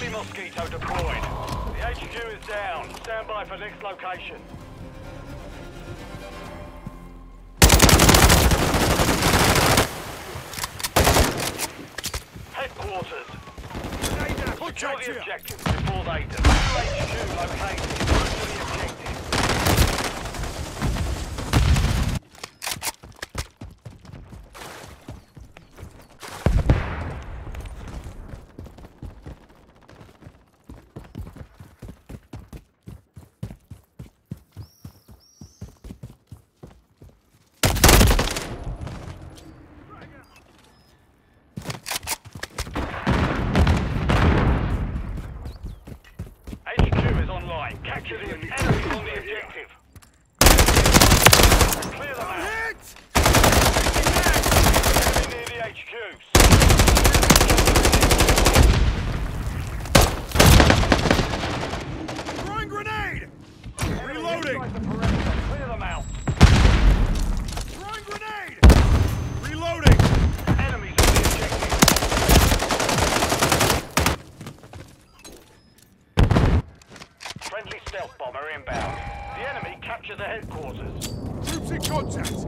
Mosquito deployed. The HQ is down. Stand by for next location. Headquarters. Secure the objectives before they do. HQ located. Capture the objective. Capture the enemy on the objective. Clear them out. Hit! Enemy near the HQs. Throwing grenade! Reloading! Clear them out. Throwing grenade! Reloading! Enemies on the objective. Friendly stealth bomber inbound. The enemy captured the headquarters. Troops in contact!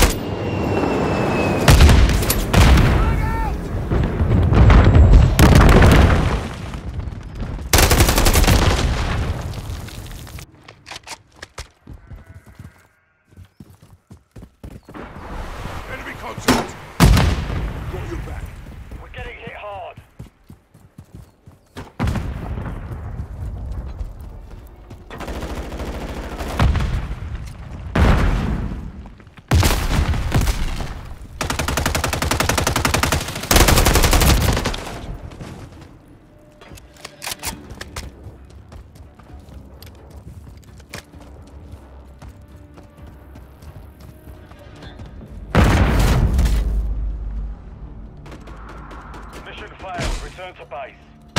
Enemy contact! Got your back. We're getting hit hard. Mission failed. Return to base.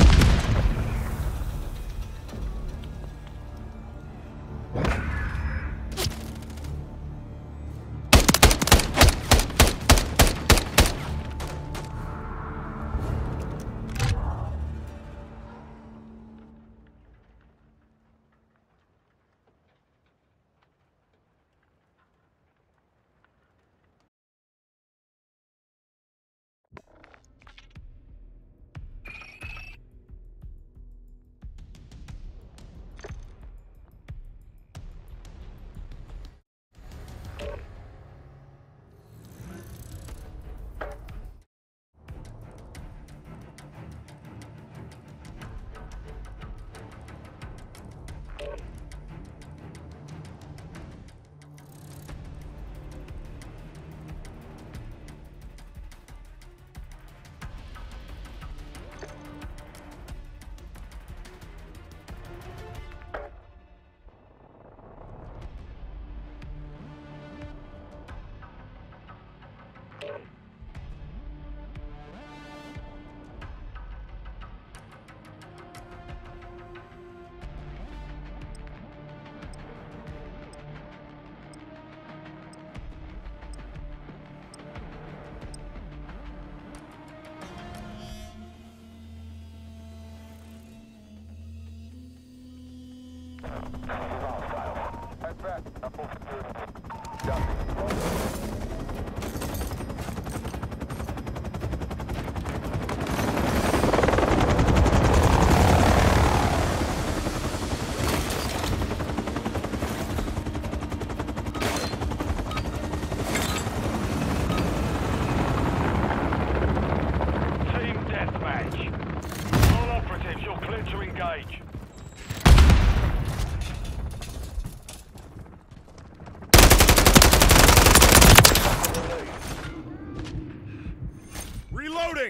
Reloading!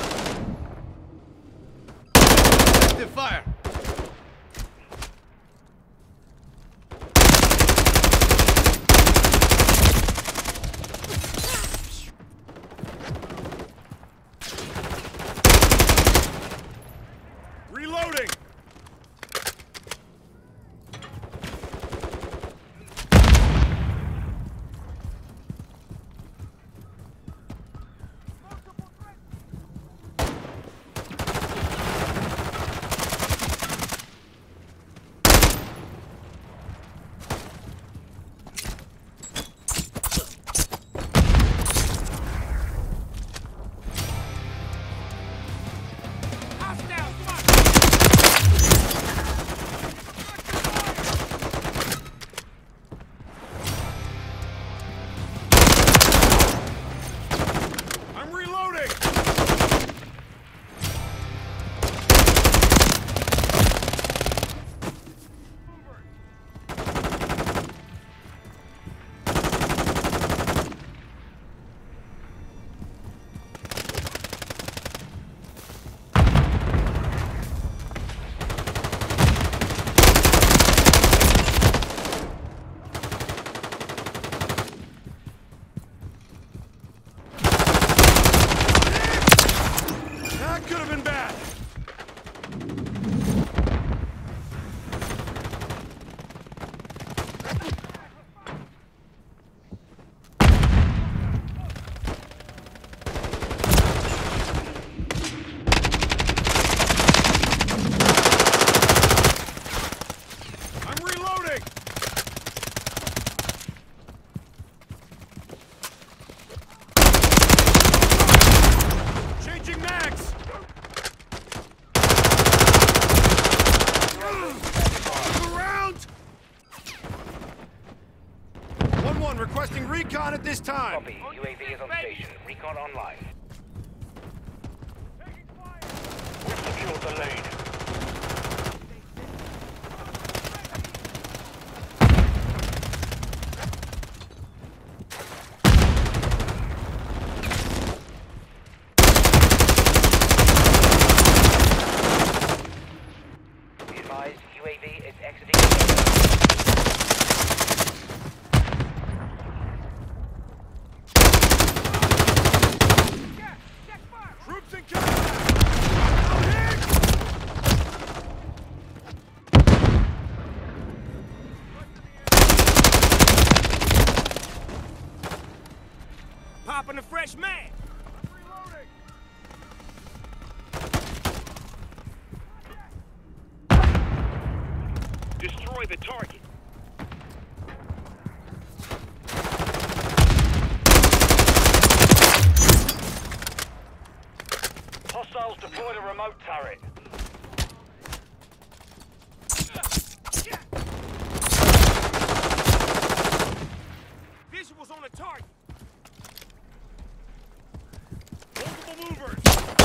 Active fire! Reloading! That could have been bad. I'm reloading. Changing mags. Around. 1-1 requesting recon at this time. Copy. UAV is on station. Recon online. We've secured the lead. Be advised, UAV is exiting the Troops in contact. I'm hit. Popping a fresh man. Reloading. Destroy the target. Hostiles deployed a remote turret. Visuals on the target. Multiple movers.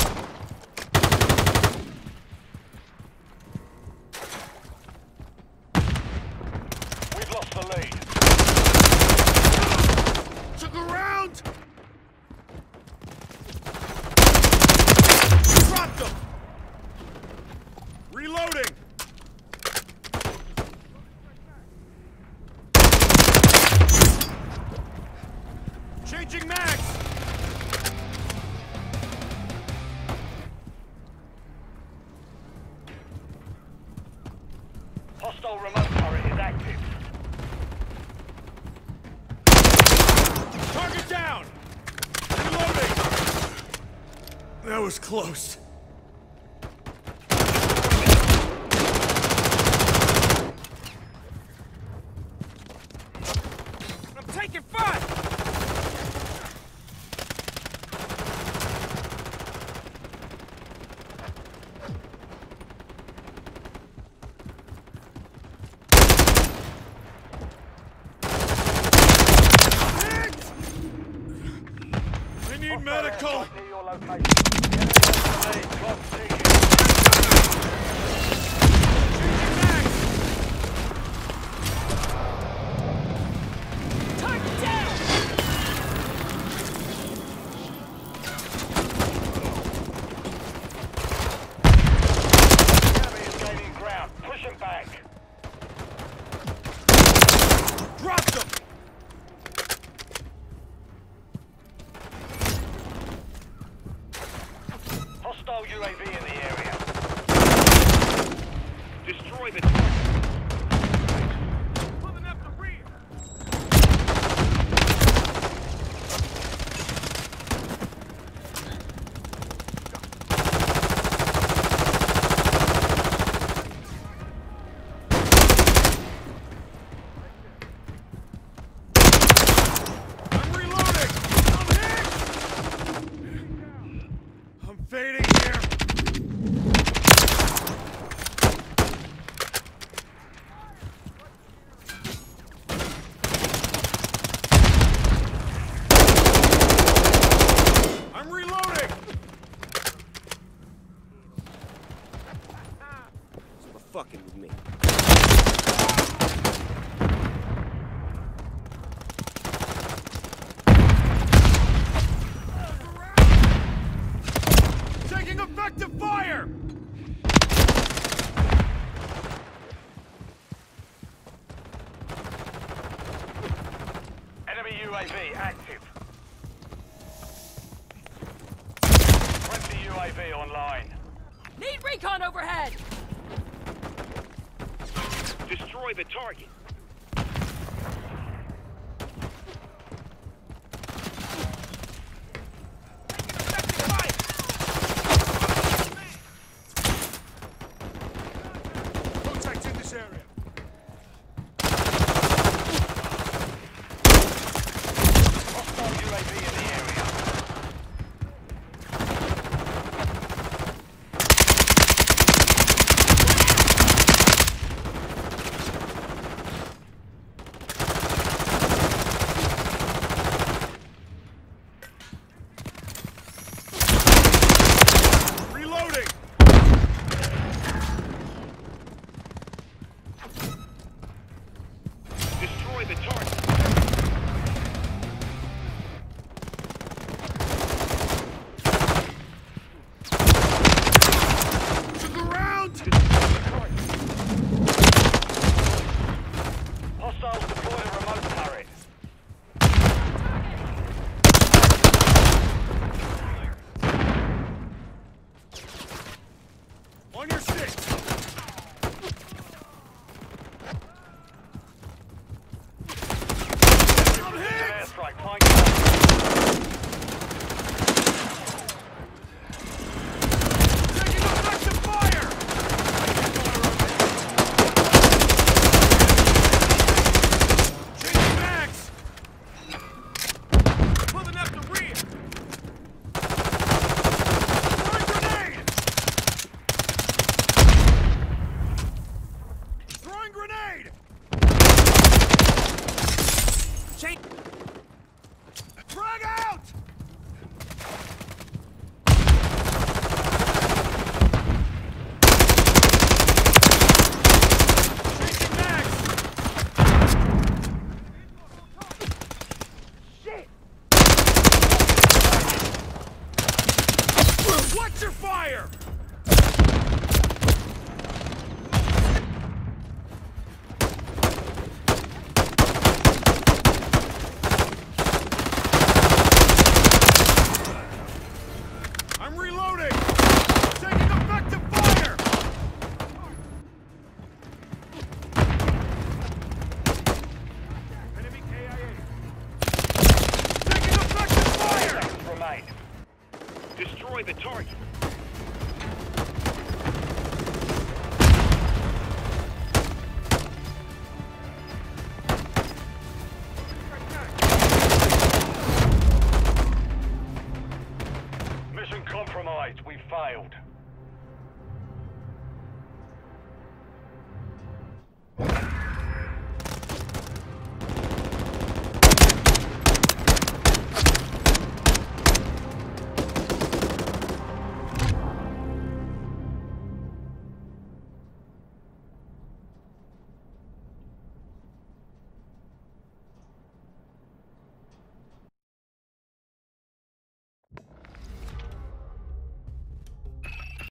We've lost the lead. Took a round. Dropped them. Reloading. Changing mags. Hostile remote turret is active. Target down. Reloading. That was close. I'm taking fire. I need medical. Near your location. Enemy has the lead. Clock ticking. Enemy is gaining ground. Push him back. Dropped them. Hostile UAV in the area. Destroy the target. Pulling up the rear. I'm reloading. I'm hit. I'm fading here. I'm reloading. Stop fucking with me. Taking effective fire! Enemy UAV active. Friendly UAV UAV online. Need recon overhead! Destroy the target. Contact in this area. Hostile UAV in the area. Reloading! Destroy the target. To the ground! Hostiles deploy a remote turret. On your six!